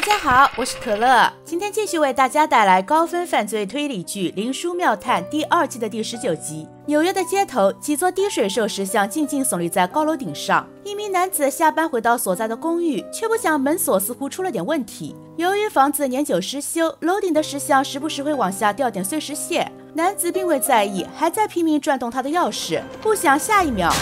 家好，我是可乐，今天继续为大家带来高分犯罪推理剧《灵书妙探》第2季的第19集。纽约的街头，几座滴水兽石像静静耸立在高楼顶上。一名男子下班回到所在的公寓，却不想门锁似乎出了点问题。由于房子年久失修，楼顶的石像时不时会往下掉点碎石屑。男子并未在意，还在拼命转动他的钥匙，不想下一秒。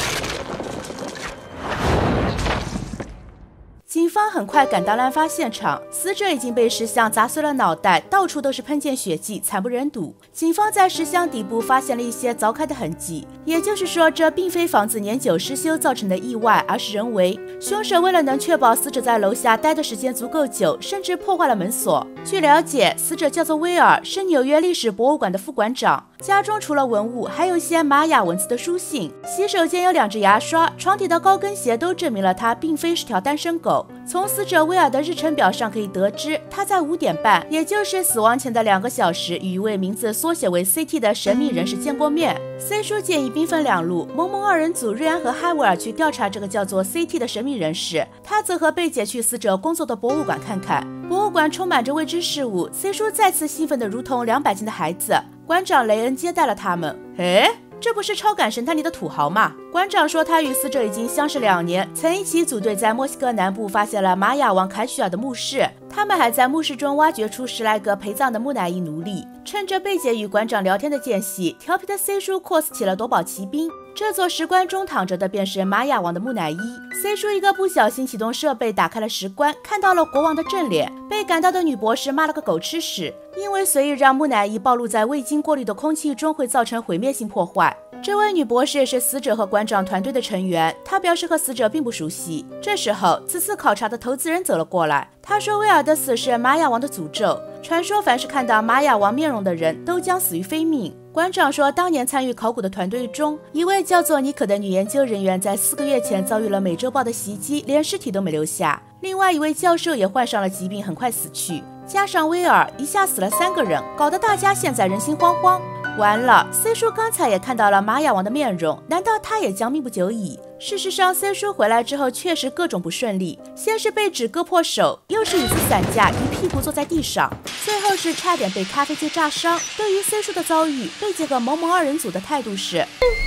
警方很快赶到了案发现场，死者已经被石像砸碎了脑袋，到处都是喷溅血迹，惨不忍睹。警方在石像底部发现了一些凿开的痕迹，也就是说，这并非房子年久失修造成的意外，而是人为。凶手为了能确保死者在楼下待的时间足够久，甚至破坏了门锁。据了解，死者叫做威尔，是纽约历史博物馆的副馆长。家中除了文物，还有一些玛雅文字的书信。洗手间有2支牙刷，床底的高跟鞋都证明了他并非是条单身狗。从死者威尔的日程表上可以得知，他在5点半，也就是死亡前的2个小时，与一位名字缩写为 CT 的神秘人士见过面。C 叔建议兵分2路，萌萌2人组瑞安和哈维尔去调查这个叫做 CT 的神秘人士，他则和贝姐去死者工作的博物馆看看。博物馆充满着未知事物 ，C 叔再次兴奋得如同200斤的孩子。馆长雷恩接待了他们。这不是超感神探里的土豪吗？馆长说他与死者已经相识2年，曾一起组队在墨西哥南部发现了玛雅王凯许尔的墓室，他们还在墓室中挖掘出10来个陪葬的木乃伊奴隶。趁着贝姐与馆长聊天的间隙，调皮的 C 叔 cos 起了夺宝奇兵，这座石棺中躺着的便是玛雅王的木乃伊。C 叔一个不小心启动设备打开了石棺，看到了国王的正脸，被赶到的女博士骂了个狗吃屎，因为随意让木乃伊暴露在未经过滤的空气中会造成毁灭性破坏。这位女博士也是死者和馆长团队的成员，她表示和死者并不熟悉。这时候，此次考察的投资人走了过来，他说威尔的死是玛雅王的诅咒，传说凡是看到玛雅王面容的人都将死于非命。馆长说，当年参与考古的团队中，一位叫做妮可的女研究人员在4个月前遭遇了美洲豹的袭击，连尸体都没留下。另外一位教授也患上了疾病，很快死去。加上威尔，一下死了3个人，搞得大家现在人心惶惶。完了 ，C 叔刚才也看到了玛雅王的面容，难道他也将命不久矣？事实上 ，C 叔回来之后确实各种不顺利，先是被纸割破手，又是椅子散架，一屁股坐在地上，最后是差点被咖啡机炸伤。对于 C 叔的遭遇，贝姐和萌萌2人组的态度是。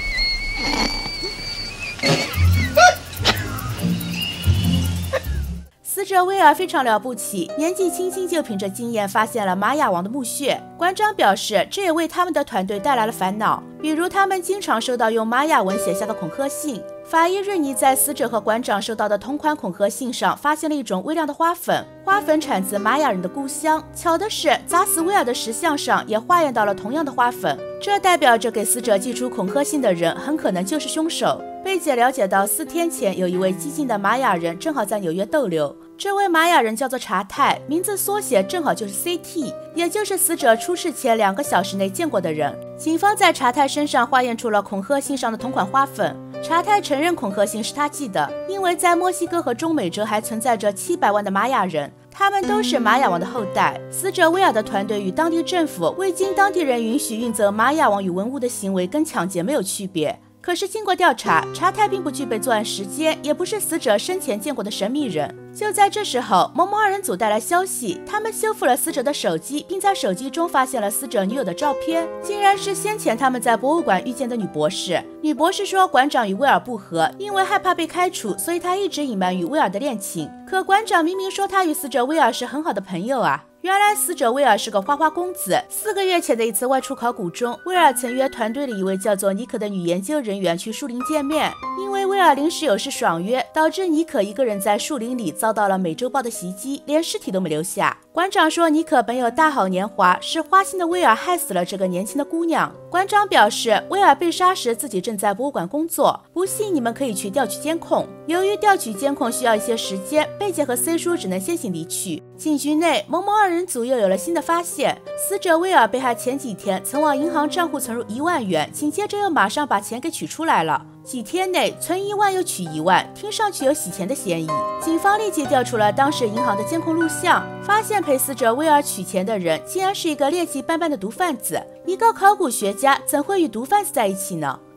死者威尔非常了不起，年纪轻轻就凭着经验发现了玛雅王的墓穴。馆长表示，这也为他们的团队带来了烦恼，比如他们经常收到用玛雅文写下的恐吓信。法医瑞尼在死者和馆长收到的同款恐吓信上发现了一种微量的花粉，花粉产自玛雅人的故乡。巧的是，砸死威尔的石像上也化验到了同样的花粉，这代表着给死者寄出恐吓信的人很可能就是凶手。贝姐了解到4天前有一位激进的玛雅人正好在纽约逗留，这位玛雅人叫做查泰，名字缩写正好就是 CT， 也就是死者出事前2个小时内见过的人。警方在查泰身上化验出了恐吓信上的同款花粉。查泰承认恐吓信是他寄的，因为在墨西哥和中美洲还存在着700万的玛雅人，他们都是玛雅王的后代。死者威尔的团队与当地政府未经当地人允许运走玛雅王与文物的行为跟抢劫没有区别。可是经过调查，查泰并不具备作案时间，也不是死者生前见过的神秘人。就在这时候，萌萌2人组带来消息，他们修复了死者的手机，并在手机中发现了死者女友的照片，竟然是先前他们在博物馆遇见的女博士。女博士说，馆长与威尔不和，因为害怕被开除，所以他一直隐瞒与威尔的恋情。可馆长明明说他与死者威尔是很好的朋友啊。原来死者威尔是个花花公子。4个月前的一次外出考古中，威尔曾约团队里一位叫做妮可的女研究人员去树林见面，因为威尔临时有事爽约，导致妮可一个人在树林里遭到了美洲豹的袭击，连尸体都没留下。馆长说，妮可本有大好年华，是花心的威尔害死了这个年轻的姑娘。馆长表示，威尔被杀时自己正在博物馆工作，不信你们可以去调取监控。由于调取监控需要一些时间，贝姐和 C 叔只能先行离去。警局内，萌萌2人组又有了新的发现，死者威尔被害前几天曾往银行账户存入1万元，紧接着又马上把钱给取出来了。几天内存1万又取1万，听上去有洗钱的嫌疑。警方立即调出了当时银行的监控录像，发现陪死者威尔取钱的人竟然是一个劣迹斑斑的毒贩子。一个考古学家怎会与毒贩子在一起呢？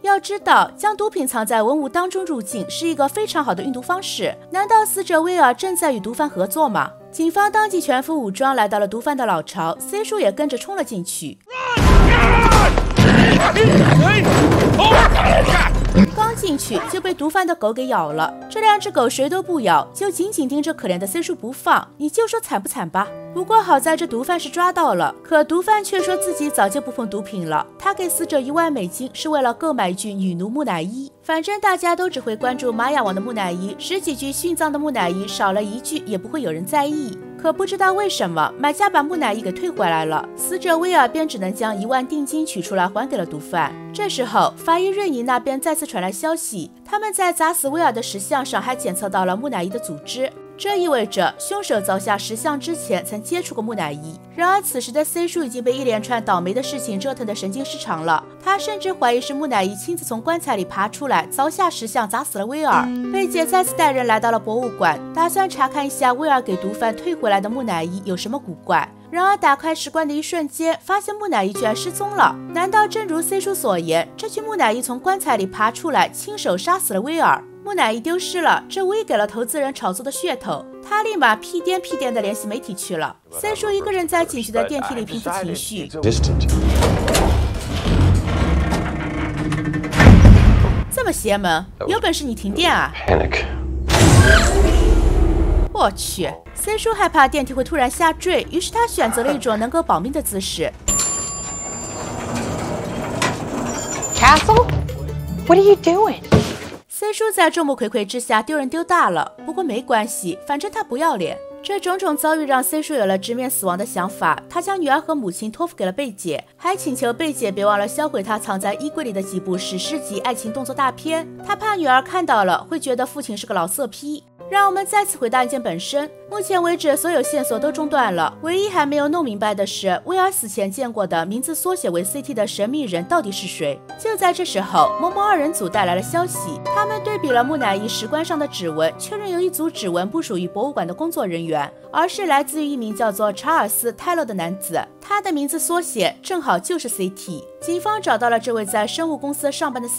要知道，将毒品藏在文物当中入境是一个非常好的运毒方式。难道死者威尔正在与毒贩合作吗？警方当即全副武装来到了毒贩的老巢 ，C 叔也跟着冲了进去。刚进去就被毒贩的狗给咬了，这2只狗谁都不咬，就紧紧盯着可怜的 C 叔不放。你就说惨不惨吧？不过好在这毒贩是抓到了，可毒贩却说自己早就不碰毒品了，他给死者1万美金是为了购买一具女奴木乃伊。反正大家都只会关注玛雅王的木乃伊，10几具殉葬的木乃伊少了1具也不会有人在意。可不知道为什么，买家把木乃伊给退回来了，死者威尔便只能将1万定金取出来还给了毒贩。这时候，法医瑞尼那边再次传来消息，他们在砸死威尔的石像上还检测到了木乃伊的组织。这意味着凶手凿下石像之前曾接触过木乃伊。然而此时的 C 叔已经被一连串倒霉的事情折腾得神经失常了，他甚至怀疑是木乃伊亲自从棺材里爬出来，凿下石像砸死了威尔。贝姐再次带人来到了博物馆，打算查看一下威尔给毒贩退回来的木乃伊有什么古怪。然而打开石棺的一瞬间，发现木乃伊居然失踪了。难道正如 C 叔所言，这具木乃伊从棺材里爬出来，亲手杀死了威尔？木乃伊丢失了，这无疑给了投资人炒作的噱头，他立马屁颠屁颠的联系媒体去了。C 叔一个人在警局的电梯里平复情绪。这么邪门，有本事你停电啊！我去 ，C 叔害怕电梯会突然下坠，于是他选择了一种能够保命的姿势。 Castle? What are you doing?C 叔在众目睽睽之下丢人丢大了，不过没关系，反正他不要脸。这种种遭遇让 C 叔有了直面死亡的想法，他将女儿和母亲托付给了贝姐，还请求贝姐别忘了销毁他藏在衣柜里的几部史诗级爱情动作大片，他怕女儿看到了会觉得父亲是个老色批。让我们再次回到案件本身，目前为止所有线索都中断了，唯一还没有弄明白的是威尔死前见过的名字缩写为 CT 的神秘人到底是谁。就在这时候，某某2人组带来了消息，他们对比了木乃伊石棺上的指纹，确认有一组指纹不属于博物馆的工作人员，而是来自于一名叫做查尔斯·泰勒的男子，他的名字缩写正好就是 CT。警方找到了这位在生物公司上班的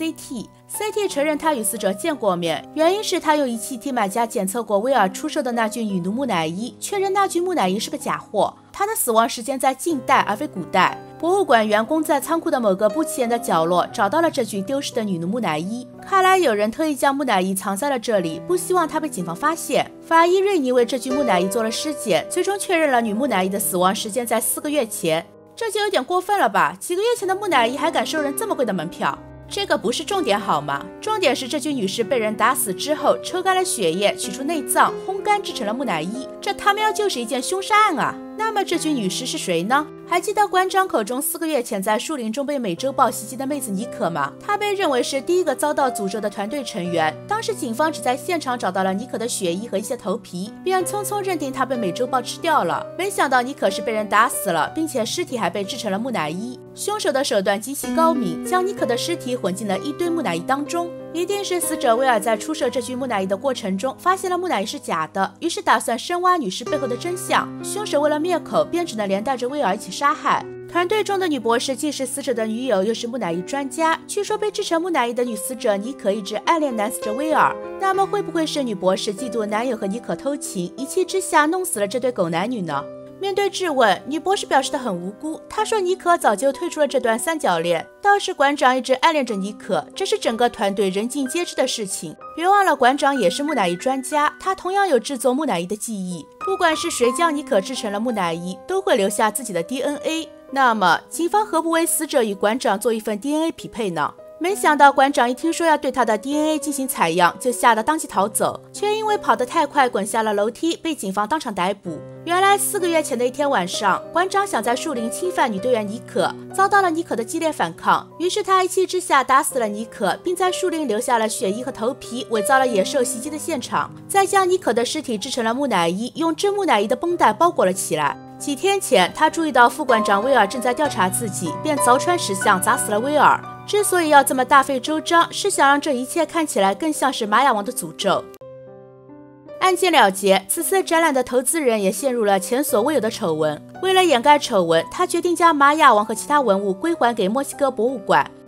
CT 承认他与死者见过面，原因是他用仪器替买家检测过威尔出售的那具女奴木乃伊，确认那具木乃伊是个假货，他的死亡时间在近代而非古代。博物馆员工在仓库的某个不起眼的角落找到了这具丢失的女奴木乃伊，看来有人特意将木乃伊藏在了这里，不希望它被警方发现。法医瑞尼为这具木乃伊做了尸检，最终确认了女木乃伊的死亡时间在4个月前。这就有点过分了吧？几个月前的木乃伊还敢收人这么贵的门票？这个不是重点好吗？重点是这具女士被人打死之后，抽干了血液，取出内脏，烘干制成了木乃伊，这他喵就是一件凶杀案啊！那么这具女尸是谁呢？还记得馆长口中4个月前在树林中被美洲豹袭击的妹子妮可吗？她被认为是第一个遭到诅咒的团队成员。当时警方只在现场找到了妮可的血衣和一些头皮，便匆匆认定她被美洲豹吃掉了。没想到妮可是被人打死了，并且尸体还被制成了木乃伊。凶手的手段极其高明，将妮可的尸体混进了一堆木乃伊当中。一定是死者威尔在出售这具木乃伊的过程中发现了木乃伊是假的，于是打算深挖女尸背后的真相。凶手为了灭口，便只能连带着威尔一起杀害。团队中的女博士既是死者的女友，又是木乃伊专家。据说被制成木乃伊的女死者妮可一直暗恋男死者威尔，那么会不会是女博士嫉妒男友和妮可偷情，一气之下弄死了这对狗男女呢？面对质问，女博士表示得很无辜。她说妮可早就退出了这段三角恋，倒是馆长一直暗恋着妮可，这是整个团队人尽皆知的事情。别忘了，馆长也是木乃伊专家，他同样有制作木乃伊的技艺。不管是谁将妮可制成了木乃伊，都会留下自己的 DNA。那么，警方何不为死者与馆长做一份 DNA 匹配呢？没想到馆长一听说要对他的 DNA 进行采样，就吓得当即逃走，却因为跑得太快滚下了楼梯，被警方当场逮捕。原来4个月前的一天晚上，馆长想在树林侵犯女队员妮可，遭到了妮可的激烈反抗，于是他一气之下打死了妮可，并在树林留下了血衣和头皮，伪造了野兽袭击的现场，再将妮可的尸体制成了木乃伊，用真木乃伊的绷带包裹了起来。几天前，他注意到副馆长威尔正在调查自己，便凿穿石像砸死了威尔。之所以要这么大费周章，是想让这一切看起来更像是玛雅王的诅咒。案件了结，此次展览的投资人也陷入了前所未有的丑闻。为了掩盖丑闻，他决定将玛雅王和其他文物归还给墨西哥博物馆。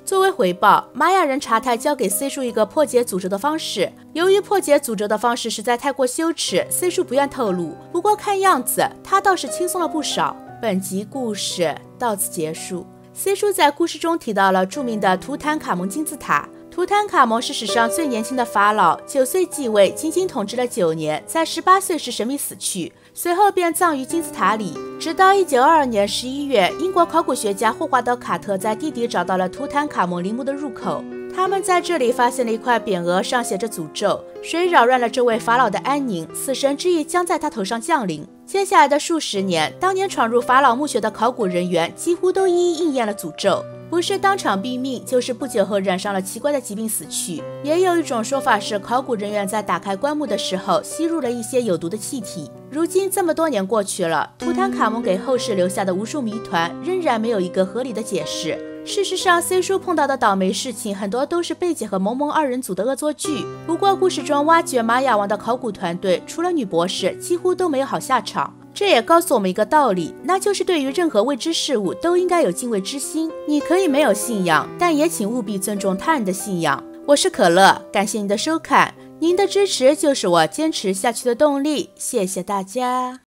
作为回报，玛雅人查泰教给 C 叔一个破解诅咒的方式。由于破解诅咒的方式实在太过羞耻 ，C 叔不愿透露。不过看样子他倒是轻松了不少。本集故事到此结束。C 叔在故事中提到了著名的图坦卡蒙金字塔。图坦卡蒙是史上最年轻的法老，9岁继位，仅仅统治了9年，在18岁时神秘死去，随后便葬于金字塔里。直到1922年11月，英国考古学家霍华德·卡特在地底找到了图坦卡蒙陵墓的入口。他们在这里发现了一块匾额，上写着诅咒，水扰乱了这位法老的安宁，死神之意将在他头上降临。接下来的数十年，当年闯入法老墓穴的考古人员几乎都一一应验了诅咒，不是当场毙命，就是不久后染上了奇怪的疾病死去。也有一种说法是，考古人员在打开棺木的时候吸入了一些有毒的气体。如今这么多年过去了，图坦卡蒙给后世留下的无数谜团仍然没有一个合理的解释。事实上 ，C 叔碰到的倒霉事情很多都是贝姐和萌萌二人组的恶作剧。不过，故事中挖掘玛雅王的考古团队，除了女博士，几乎都没有好下场。这也告诉我们一个道理，那就是对于任何未知事物都应该有敬畏之心。你可以没有信仰，但也请务必尊重他人的信仰。我是可乐，感谢您的收看，您的支持就是我坚持下去的动力，谢谢大家。